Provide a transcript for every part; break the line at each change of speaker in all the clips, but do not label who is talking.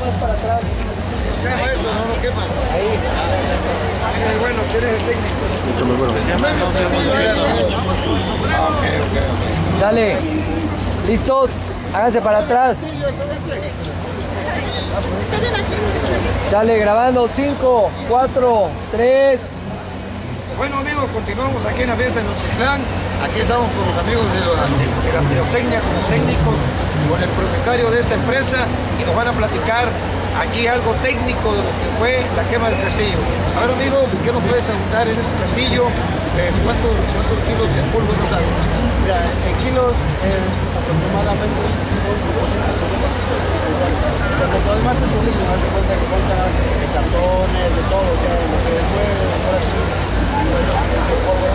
para atrás.
Quema esto, no lo quema.
Ahí.
¿Quién es el bueno? ¿Quién es el técnico? Ok.
Sale. ¿Listos? Háganse para atrás. Sale, grabando. 5, 4, 3.
Bueno amigos, continuamos aquí en la mesa de Nochitlán. Aquí estamos con los amigos de la pirotecnia, con los técnicos, con el propietario de esta empresa y nos van a platicar aquí algo técnico de lo que fue la quema del castillo. A ver amigo, ¿qué nos puedes contar en este castillo? ¿Cuántos kilos de polvo nos dan?
Mira, en kilos es aproximadamente son 250. Lo demás es lo mismo, hace cuenta que consta de cartones, de todo, o sea, lo que fue ahora sí, ese polvo.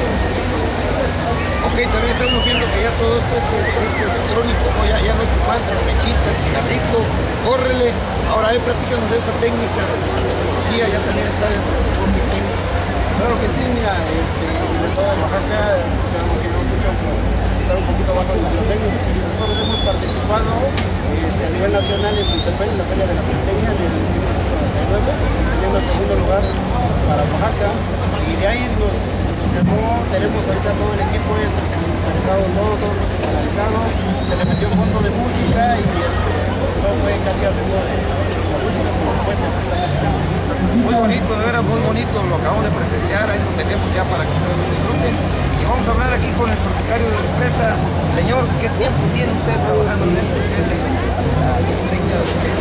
Ok, también estamos viendo que ya todo esto es electrónico, ¿no? Ya no es tu pancha, la mechita, el cigarrito, córrele. Ahora platícanos de esa técnica, de la tecnología, ya también está dentro de tu propio técnico.
Claro que sí, mira, en el estado de Oaxaca se ha motivado mucho por estar un poquito bajo el técnico. Nosotros hemos participado a nivel nacional en Monterrey, en la Feria de la Pirotecnia, en el 1999, teniendo el segundo lugar para Oaxaca, y de ahí tenemos ahorita todo el equipo digitalizado, todo digitalizado, se le metió un fondo de música y todo fue casi al ritmo de la música, como los puentes están haciendo.
Muy bonito, de veras muy bonito, lo acabamos de presenciar, ahí lo tenemos ya para que ustedes lo disfruten. Y vamos a hablar aquí con el propietario de la empresa. Señor, ¿qué tiempo tiene usted trabajando en este? ¿Qué es la técnica de